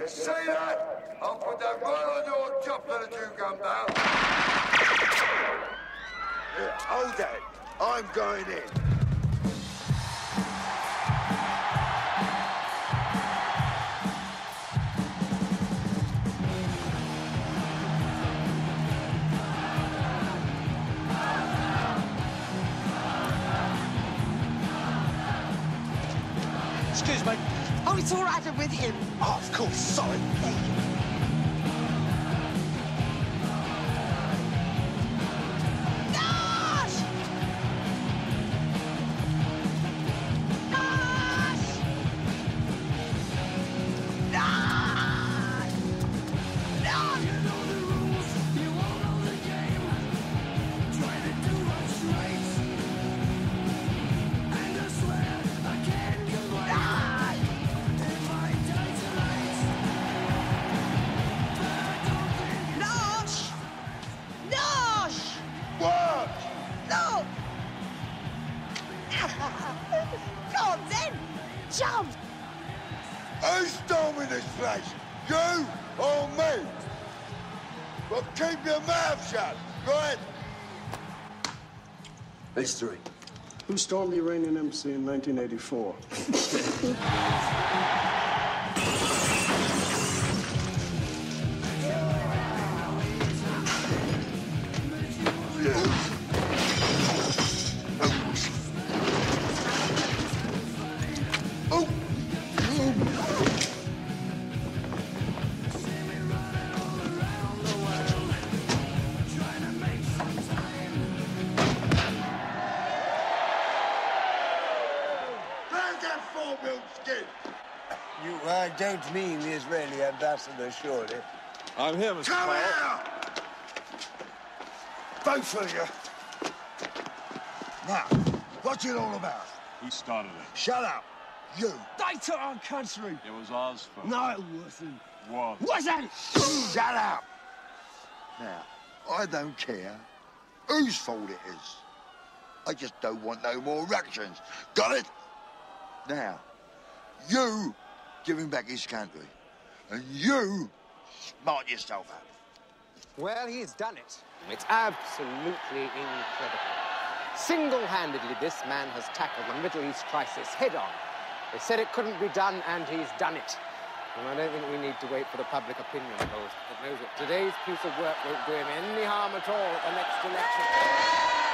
See that? I'll put that right on your chop, little you come down. Yeah, hold that. I'm going in. Excuse me. Oh, it's all right, I'm with him. Oh, of course, sorry. Gosh! Gosh! Gosh! Gosh! You know the rules, you all know the game. Try to do what's right. And I swear I can't complain. If I die tonight. But I don't think Nosh! Nosh! What? No! Go on then! Jump! Who's storming this place? You or me? Well, keep your mouth shut, right? History. Who stormed the Iranian embassy in 1984? Grab that four-wheel skin. You don't mean the Israeli ambassador, surely? I'm here, Mr. Come Powell. here! Both of you. Now, what's it all about? He started it. Shut up. You. They took our country. It was ours first. No, it wasn't. Was. Wasn't! Shut up. Now, I don't care whose fault it is. I just don't want no more Russians. Got it? Now, you give him back his country. And you smart yourself out. Well, he's done it. It's absolutely incredible. Single-handedly, this man has tackled the Middle East crisis head-on. They said it couldn't be done, and he's done it. And I don't think we need to wait for the public opinion polls that knows that today's piece of work won't do him any harm at all at the next election.